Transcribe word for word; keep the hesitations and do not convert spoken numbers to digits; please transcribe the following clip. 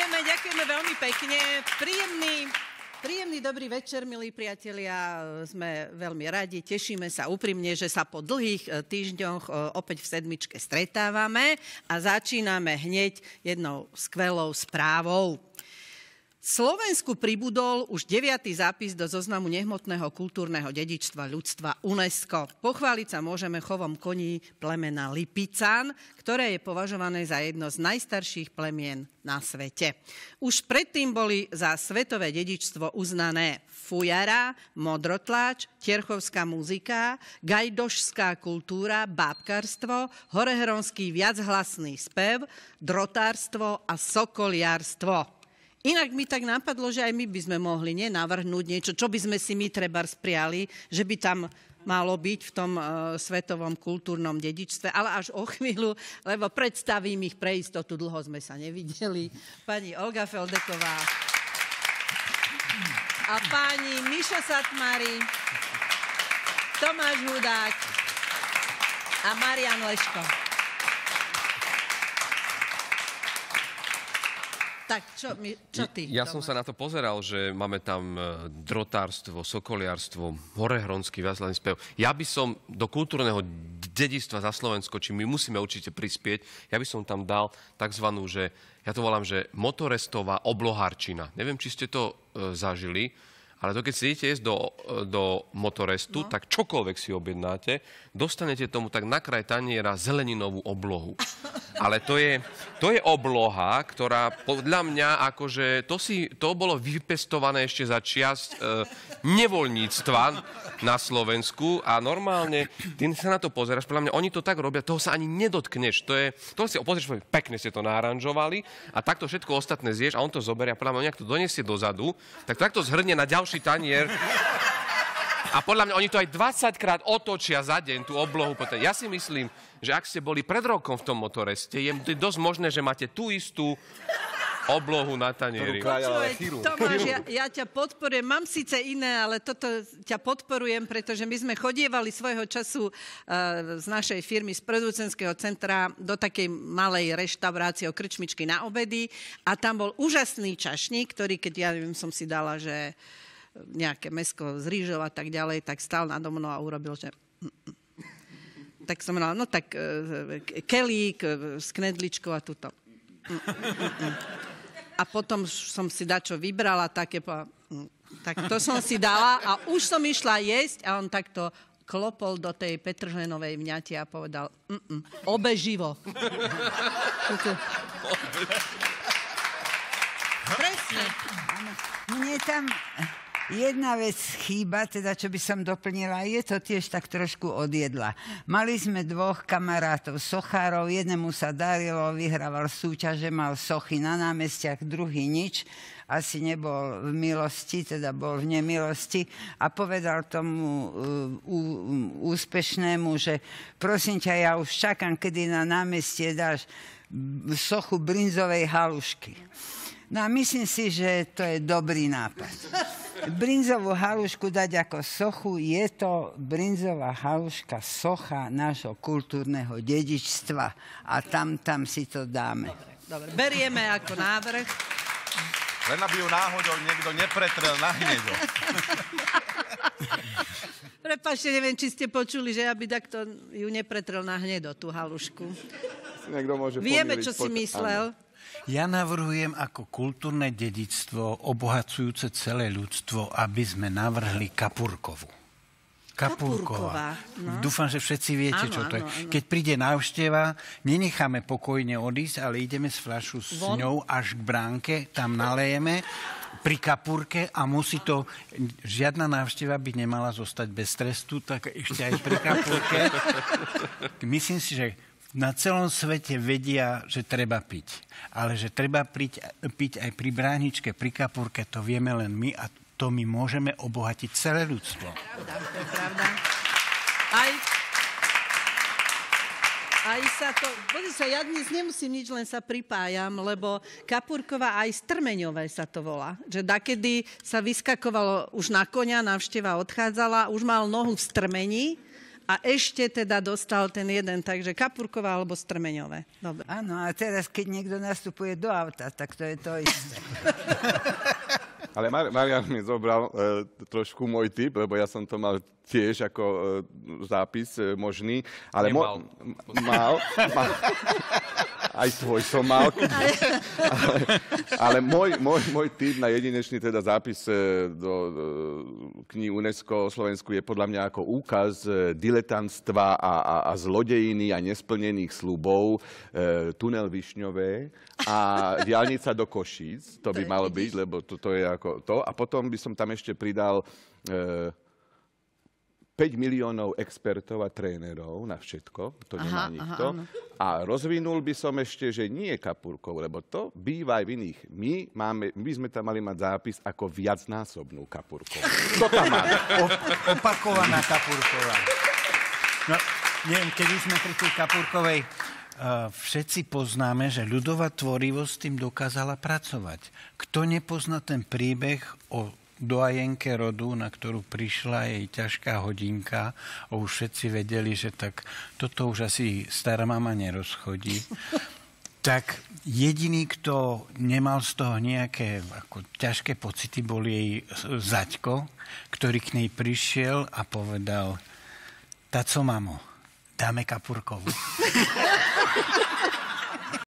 Ďakujeme, ďakujeme veľmi pekne. Príjemný, príjemný dobrý večer, milí priatelia. Sme veľmi radi, tešíme sa úprimne, že sa po dlhých týždňoch opäť v sedmičke stretávame a začíname hneď jednou skvelou správou. Slovensku pribudol už deviaty zápis do zoznamu nehmotného kultúrneho dedičstva ľudstva UNESCO. Pochváliť sa môžeme chovom koní plemena Lipicán, ktoré je považované za jedno z najstarších plemien na svete. Už predtým boli za svetové dedičstvo uznané fujara, modrotláč, tierchovská muzika, gajdošská kultúra, bábkarstvo, horehronský viachlasný spev, drotárstvo a sokoliarstvo. Inak mi tak napadlo, že aj my by sme mohli nie, navrhnúť niečo, čo by sme si my trebárs prijali, že by tam malo byť v tom uh, svetovom kultúrnom dedičstve, ale až o chvíľu, lebo predstavím ich pre istotu, dlho sme sa nevideli. Pani Olga Feldeková a páni Mišo Satmári, Tomáš Hudák a Marian Leško. Tak, čo, my, čo ty? Ja som sa na to pozeral, že máme tam drotárstvo, sokoliarstvo, horehronský viachlasný spev. Ja by som do kultúrneho dedičstva za Slovensko, či my musíme určite prispieť, ja by som tam dal takzvanú, že ja to volám, že motorestová oblohárčina. Neviem, či ste to e, zažili, ale to, keď si idete jesť do, do motorestu, no. tak čokoľvek si objednáte, dostanete tomu tak na kraj taniera zeleninovú oblohu. Ale to je, to je obloha, ktorá podľa mňa, akože to, si, to bolo vypestované ešte za čiasť e, nevoľníctva na Slovensku a normálne, ty sa na to pozeráš, podľa mňa oni to tak robia, toho sa ani nedotkneš. To je, to si pozrieš, pekne ste to naranžovali a takto všetko ostatné zješ a on to zoberie a podľa mňa on nejak to donesie dozadu, tak takto zhrnie na ďalší tanier. A podľa mňa oni to aj dvadsaťkrát otočia za deň, tú oblohu. Ja si myslím, že ak ste boli pred rokom v tom motoreste, je dosť možné, že máte tú istú oblohu na tanieri. Počuj, Tomáš, ja, ja ťa podporujem. Mám síce iné, ale toto ťa podporujem, pretože my sme chodievali svojho času uh, z našej firmy, z producentského centra do takej malej reštaurácie o krčmičky na obedy a tam bol úžasný čašník, ktorý, keď ja neviem, som si dala, že nejaké mäsko z rýžov a tak ďalej, tak stál nado mnou a urobil, že... Tak som mala, no tak uh, kelík uh, s knedličkou a tuto. A potom som si dačo vybrala, také, tak to som si dala a už som išla jesť a on takto klopol do tej petržlenovej vňate a povedal, mm-mm, obeživo. Presne. Mne tam jedna vec chýba, teda čo by som doplnila, je to tiež tak trošku od jedla. Mali sme dvoch kamarátov, sochárov, jednému sa darilo, vyhrával súťaže, mal sochy na námestiach, druhý nič, asi nebol v milosti, teda bol v nemilosti a povedal tomu uh, uh, úspešnému, že prosím ťa, ja už čakám, kedy na námestie dáš sochu brinzovej halušky. No a myslím si, že to je dobrý nápad. Brinzovú halušku dať ako sochu, je to brinzová haluška, socha nášho kultúrneho dedičstva a tam, tam si to dáme. Dobre, dobre. Berieme ako návrh. Len aby ju náhodou niekto nepretrel na hnedo. Prepáčte, neviem, či ste počuli, že aby takto ju nepretrel na hnedo, tú halušku. Vieme, čo si myslel. Áno. Ja navrhujem ako kultúrne dedičstvo obohacujúce celé ľudstvo, aby sme navrhli Kapurkovu. Kapurková. No. Dúfam, že všetci viete, áno, čo to je. Áno, áno. Keď príde návšteva, nenecháme pokojne odísť, ale ideme s fľašu s Von? ňou až k bránke, tam nalejeme pri Kapurke a musí to, žiadna návšteva by nemala zostať bez trestu, tak ešte aj pri Kapurke. Myslím si, že na celom svete vedia, že treba piť. Ale že treba piť, piť aj pri bráničke, pri Kapurke, to vieme len my a to my môžeme obohatiť celé ľudstvo. Pravda, to je pravda. Aj, aj sa to... Pozri sa, ja dnes nemusím nič, len sa pripájam, lebo Kapurková aj Strmeňové sa to volá. Že dakedy sa vyskakovalo už na koňa, návšteva odchádzala, už mal nohu v strmení a ešte teda dostal ten jeden, takže Kapurkové alebo Strmeňové. Dobre. Áno, a teraz, keď niekto nastupuje do auta, tak to je to isté. Ale Mar- Marian mi zobral e, trošku môj tip, lebo ja som to mal tiež ako e, zápis e, možný. Ale Nemal. Mo- mal, mal. Aj tvoj som mal. ale ale môj, môj, môj tip na jedinečný teda zápis e, do e, knihy UNESCO o Slovensku je podľa mňa ako úkaz e, diletantstva a, a, a zlodejiny a nesplnených slubov. E, tunel Višňové a diaľnica do Košíc. To by malo byť, lebo to, to je ako to. A potom by som tam ešte pridal e, päť miliónov expertov a trénerov na všetko. To nemá Aha, nikto. aha, áno. A rozvinul by som ešte, že nie Kapurkov, lebo to býva aj v iných. My, máme, my sme tam mali mať zápis ako viacnásobnú Kapurkovú. To tam má. O- opakovaná Kapurková. No, neviem, keď už sme pri tej Kapurkovej, uh, všetci poznáme, že ľudová tvorivosť tým dokázala pracovať. Kto nepozná ten príbeh o doajenke rodu, na ktorú prišla jej ťažká hodinka, a už všetci vedeli, že tak toto už asi stará mama nerozchodí, tak jediný, kto nemal z toho nejaké ako, ťažké pocity, bol jej zaťko, ktorý k nej prišiel a povedal: Taco, mamo, dáme Kapurkovú.